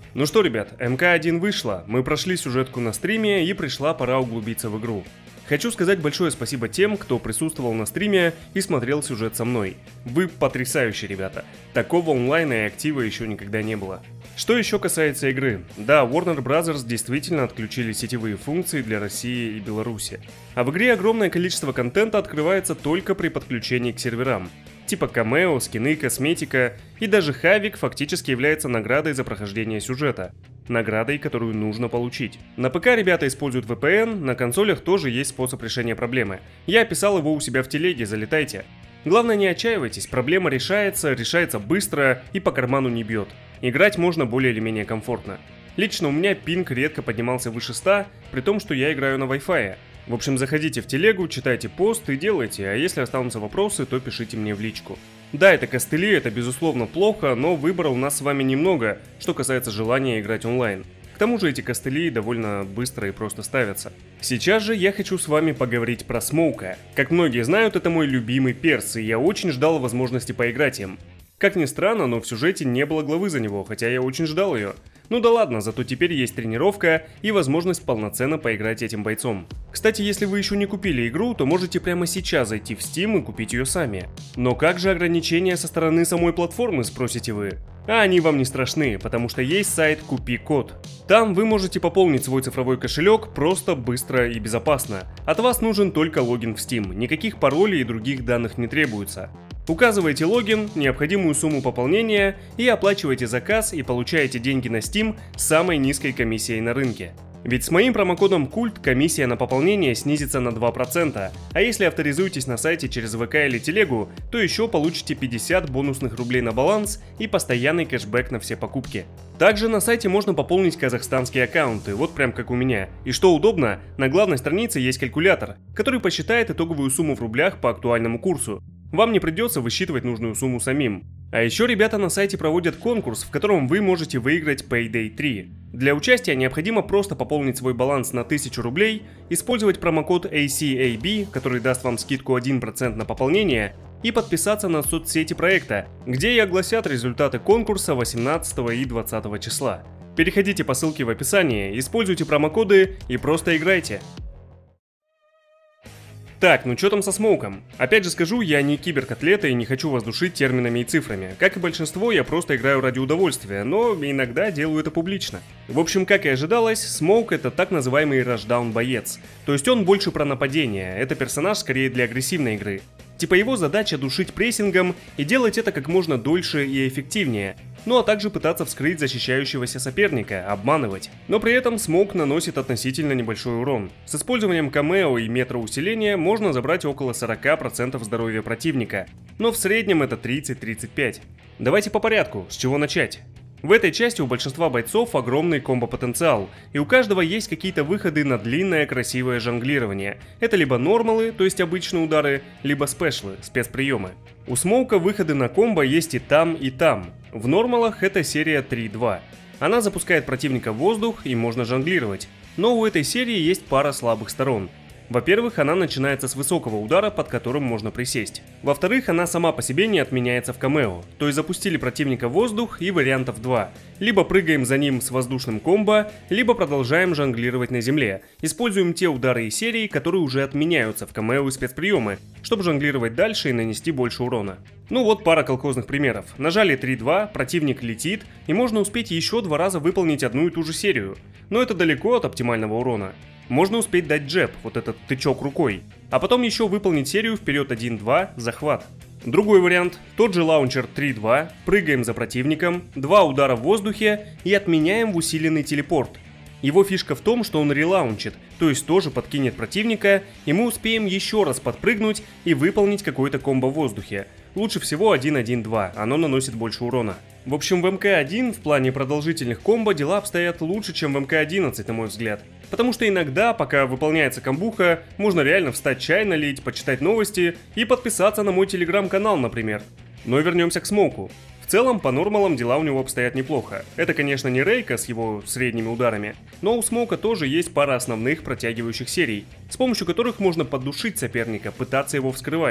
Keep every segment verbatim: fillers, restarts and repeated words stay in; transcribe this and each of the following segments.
Ну что, ребят, эм ка один вышла, мы прошли сюжетку на стриме и пришла пора углубиться в игру. Хочу сказать большое спасибо тем, кто присутствовал на стриме и смотрел сюжет со мной. Вы потрясающие, ребята. Такого онлайна и актива еще никогда не было. Что еще касается игры? Да, Warner Bros. Действительно отключили сетевые функции для России и Беларуси. А в игре огромное количество контента открывается только при подключении к серверам. Типа камео, скины, косметика, и даже Хавик фактически является наградой за прохождение сюжета. Наградой, которую нужно получить. На ПК ребята используют ви пи эн, на консолях тоже есть способ решения проблемы. Я описал его у себя в телеге, залетайте. Главное, не отчаивайтесь, проблема решается, решается быстро и по карману не бьет. Играть можно более или менее комфортно. Лично у меня пинг редко поднимался выше ста, при том, что я играю на Wi-Fi. В общем, заходите в телегу, читайте пост и делайте, а если останутся вопросы, то пишите мне в личку. Да, это костыли, это безусловно плохо, но выбора у нас с вами немного, что касается желания играть онлайн. К тому же эти костыли довольно быстро и просто ставятся. Сейчас же я хочу с вами поговорить про Смоука. Как многие знают, это мой любимый перс, и я очень ждал возможности поиграть им. Как ни странно, но в сюжете не было главы за него, хотя я очень ждал ее. Ну да ладно, зато теперь есть тренировка и возможность полноценно поиграть этим бойцом. Кстати, если вы еще не купили игру, то можете прямо сейчас зайти в Steam и купить ее сами. Но как же ограничения со стороны самой платформы, спросите вы? А они вам не страшны, потому что есть сайт Купи Код. Там вы можете пополнить свой цифровой кошелек просто, быстро и безопасно. От вас нужен только логин в Steam, никаких паролей и других данных не требуется. Указываете логин, необходимую сумму пополнения и оплачиваете заказ и получаете деньги на Steam с самой низкой комиссией на рынке. Ведь с моим промокодом Культ комиссия на пополнение снизится на два процента, а если авторизуетесь на сайте через вэ ка или телегу, то еще получите пятьдесят бонусных рублей на баланс и постоянный кэшбэк на все покупки. Также на сайте можно пополнить казахстанские аккаунты, вот прям как у меня. И что удобно, на главной странице есть калькулятор, который посчитает итоговую сумму в рублях по актуальному курсу. Вам не придется высчитывать нужную сумму самим. А еще ребята на сайте проводят конкурс, в котором вы можете выиграть Payday три. Для участия необходимо просто пополнить свой баланс на тысячу рублей, использовать промокод эй си эй би, который даст вам скидку один процент на пополнение, и подписаться на соцсети проекта, где и огласят результаты конкурса восемнадцатого и двадцатого числа. Переходите по ссылке в описании, используйте промокоды и просто играйте. Так, ну что там со Смоуком? Опять же скажу, я не киберкотлета и не хочу вас душить терминами и цифрами. Как и большинство, я просто играю ради удовольствия, но иногда делаю это публично. В общем, как и ожидалось, Смоук это так называемый рашдаун боец. То есть он больше про нападение, это персонаж скорее для агрессивной игры. Типа его задача душить прессингом и делать это как можно дольше и эффективнее. Ну а также пытаться вскрыть защищающегося соперника, обманывать. Но при этом Смоук наносит относительно небольшой урон. С использованием камео и метроусиления можно забрать около сорока процентов здоровья противника, но в среднем это тридцать-тридцать пять процентов. Давайте по порядку, с чего начать? В этой части у большинства бойцов огромный комбо-потенциал, и у каждого есть какие-то выходы на длинное красивое жонглирование. Это либо нормалы, то есть обычные удары, либо спешлы, спецприемы. У Смоука выходы на комбо есть и там, и там. В нормалах это серия три-два. Она запускает противника в воздух и можно жонглировать. Но у этой серии есть пара слабых сторон. Во-первых, она начинается с высокого удара, под которым можно присесть. Во-вторых, она сама по себе не отменяется в камео. То есть запустили противника в воздух и вариантов два. Либо прыгаем за ним с воздушным комбо, либо продолжаем жонглировать на земле. Используем те удары и серии, которые уже отменяются в камео и спецприемы, чтобы жонглировать дальше и нанести больше урона. Ну вот пара колхозных примеров. Нажали три-два, противник летит, и можно успеть еще два раза выполнить одну и ту же серию. Но это далеко от оптимального урона. Можно успеть дать джеб, вот этот тычок рукой, а потом еще выполнить серию вперед один-два, захват. Другой вариант, тот же лаунчер три-два, прыгаем за противником, два удара в воздухе и отменяем в усиленный телепорт. Его фишка в том, что он релаунчит, то есть тоже подкинет противника, и мы успеем еще раз подпрыгнуть и выполнить какой-то комбо в воздухе. Лучше всего один-один-два, оно наносит больше урона. В общем, в эм ка один в плане продолжительных комбо дела обстоят лучше, чем в эм ка одиннадцать, на мой взгляд. Потому что иногда, пока выполняется комбуха, можно реально встать чай налить, почитать новости и подписаться на мой телеграм-канал, например. Но вернемся к Смоуку. В целом, по нормалам дела у него обстоят неплохо. Это, конечно, не Рейка с его средними ударами, но у Смоука тоже есть пара основных протягивающих серий, с помощью которых можно поддушить соперника, пытаться его вскрывать.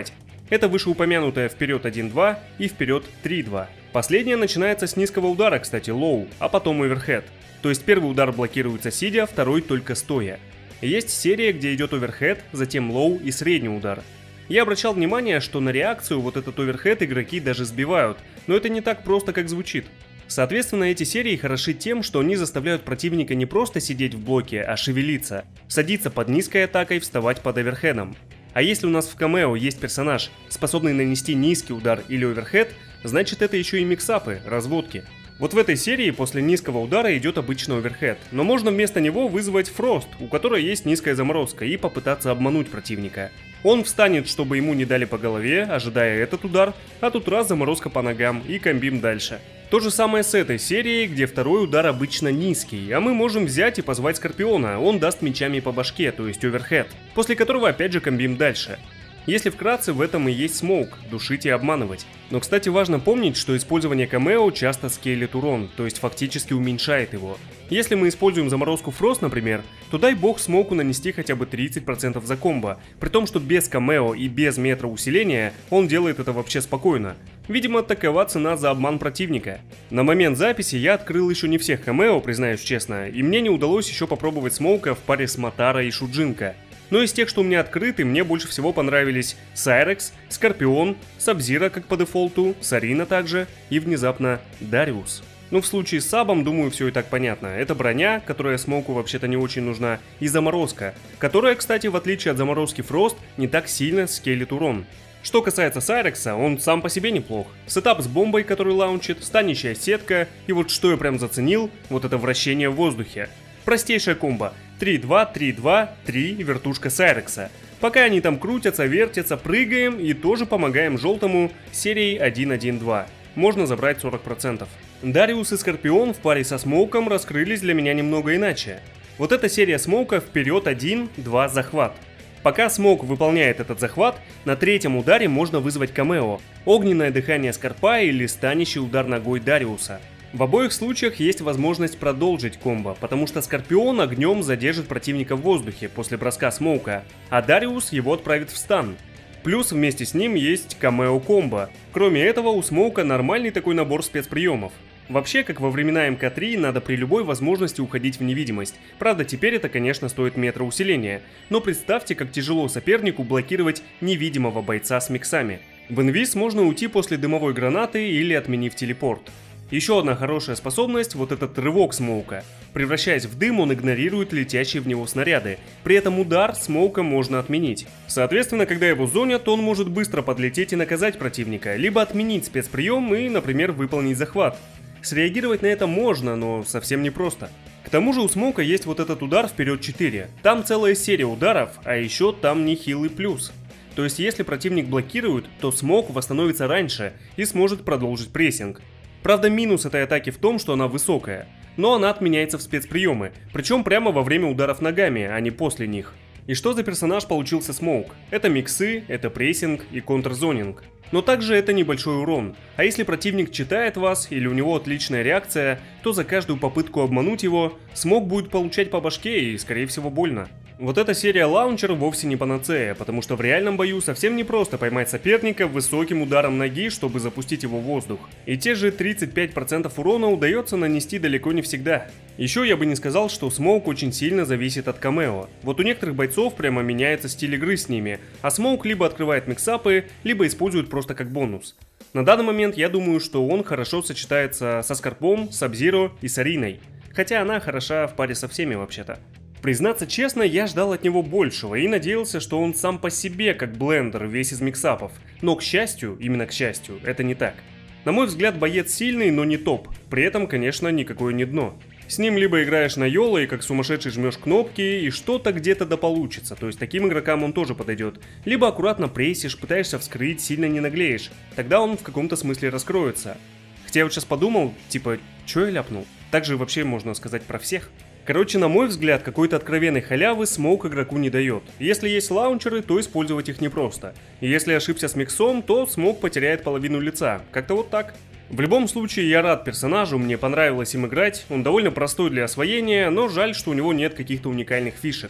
Это вышеупомянутая вперед один-два и вперед три-два. Последняя начинается с низкого удара, кстати, лоу, а потом оверхед. То есть первый удар блокируется сидя, второй только стоя. Есть серия, где идет оверхед, затем лоу и средний удар. Я обращал внимание, что на реакцию вот этот оверхед игроки даже сбивают, но это не так просто, как звучит. Соответственно, эти серии хороши тем, что они заставляют противника не просто сидеть в блоке, а шевелиться, садиться под низкой атакой, вставать под оверхедом. А если у нас в камео есть персонаж, способный нанести низкий удар или оверхед, значит это еще и миксапы, разводки. Вот в этой серии после низкого удара идет обычный оверхед, но можно вместо него вызвать Фрост, у которой есть низкая заморозка, и попытаться обмануть противника. Он встанет, чтобы ему не дали по голове, ожидая этот удар, а тут раз заморозка по ногам и комбим дальше. То же самое с этой серией, где второй удар обычно низкий, а мы можем взять и позвать Скорпиона, он даст мечами по башке, то есть оверхед, после которого опять же комбим дальше. Если вкратце, в этом и есть смоук, душить и обманывать. Но, кстати, важно помнить, что использование камео часто скейлит урон, то есть фактически уменьшает его. Если мы используем заморозку Фрост, например, то дай бог смоуку нанести хотя бы тридцать процентов за комбо, при том, что без камео и без метра усиления он делает это вообще спокойно. Видимо, такова цена за обман противника. На момент записи я открыл еще не всех камео, признаюсь честно, и мне не удалось еще попробовать смоука в паре с Матара и Шуджинка. Но из тех, что у меня открыты, мне больше всего понравились Сайрекс, Скорпион, Сабзира как по дефолту, Сарина также и внезапно Дариус. Ну в случае с Сабом, думаю, все и так понятно. Это броня, которая смоуку вообще-то не очень нужна, и заморозка, которая, кстати, в отличие от заморозки Фрост, не так сильно скейлит урон. Что касается Сайрекса, он сам по себе неплох. Сетап с бомбой, который лаунчит, станущая сетка, и вот что я прям заценил, вот это вращение в воздухе. Простейшая комбо. три-два, три-два, три, вертушка Сайрекса. Пока они там крутятся, вертятся, прыгаем и тоже помогаем желтому серией один-один-два. Можно забрать сорок процентов. Дариус и Скорпион в паре со смоуком раскрылись для меня немного иначе. Вот эта серия смоука вперед один-два захват. Пока смоук выполняет этот захват, на третьем ударе можно вызвать камео, огненное дыхание Скорпа или станущий удар ногой Дариуса. В обоих случаях есть возможность продолжить комбо, потому что Скорпион огнем задержит противника в воздухе после броска смоука, а Дариус его отправит в стан. Плюс вместе с ним есть камео комбо. Кроме этого, у смоука нормальный такой набор спецприемов. Вообще, как во времена эм ка три, надо при любой возможности уходить в невидимость. Правда, теперь это, конечно, стоит метра усиления. Но представьте, как тяжело сопернику блокировать невидимого бойца с миксами. В инвиз можно уйти после дымовой гранаты или отменив телепорт. Еще одна хорошая способность – вот этот рывок смоука. Превращаясь в дым, он игнорирует летящие в него снаряды. При этом удар смоука можно отменить. Соответственно, когда его зонят, он может быстро подлететь и наказать противника, либо отменить спецприем и, например, выполнить захват. Среагировать на это можно, но совсем непросто. К тому же у смоука есть вот этот удар вперед четыре. Там целая серия ударов, а еще там нехилый плюс. То есть если противник блокирует, то смоук восстановится раньше и сможет продолжить прессинг. Правда, минус этой атаки в том, что она высокая, но она отменяется в спецприемы, причем прямо во время ударов ногами, а не после них. И что за персонаж получился смоук? Это миксы, это прессинг и контрзонинг. Но также это небольшой урон, а если противник читает вас или у него отличная реакция, то за каждую попытку обмануть его, смоук будет получать по башке и скорее всего больно. Вот эта серия лаунчер вовсе не панацея, потому что в реальном бою совсем непросто поймать соперника высоким ударом ноги, чтобы запустить его в воздух. И те же тридцать пять процентов урона удается нанести далеко не всегда. Еще я бы не сказал, что смоук очень сильно зависит от камео. Вот у некоторых бойцов прямо меняется стиль игры с ними, а смоук либо открывает миксапы, либо использует просто как бонус. На данный момент я думаю, что он хорошо сочетается со Скорпом, Сабзиро и Сариной, хотя она хороша в паре со всеми вообще-то. Признаться честно, я ждал от него большего и надеялся, что он сам по себе как блендер весь из миксапов, но к счастью, именно к счастью, это не так. На мой взгляд, боец сильный, но не топ, при этом, конечно, никакое не дно. С ним либо играешь на йоло и как сумасшедший жмешь кнопки, и что-то где-то да получится, то есть таким игрокам он тоже подойдет. Либо аккуратно прессишь, пытаешься вскрыть, сильно не наглеешь, тогда он в каком-то смысле раскроется. Хотя я вот сейчас подумал, типа, чё я ляпнул? Так же вообще можно сказать про всех. Короче, на мой взгляд, какой-то откровенной халявы смоук игроку не дает. Если есть лаунчеры, то использовать их непросто. И если ошибся с миксом, то смоук потеряет половину лица. Как-то вот так. В любом случае, я рад персонажу, мне понравилось им играть. Он довольно простой для освоения, но жаль, что у него нет каких-то уникальных фишек.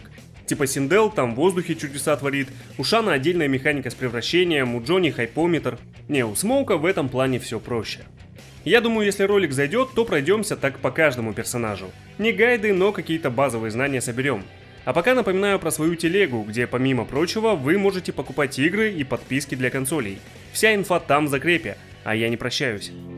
Типа Синдел там в воздухе чудеса творит, у Шана отдельная механика с превращением, у Джонни хайпометр. Не, у Смоука в этом плане все проще. Я думаю, если ролик зайдет, то пройдемся так по каждому персонажу. Не гайды, но какие-то базовые знания соберем. А пока напоминаю про свою телегу, где помимо прочего вы можете покупать игры и подписки для консолей. Вся инфа там в закрепе, а я не прощаюсь.